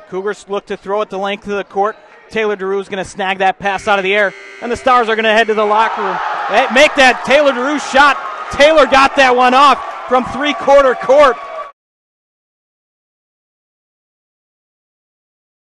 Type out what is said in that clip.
Cougars look to throw it the length of the court. Taylor DeRoo is going to snag that pass out of the air, and the Stars are going to head to the locker room. Make that Taylor DeRoo shot. Taylor got that one off from three-quarter court.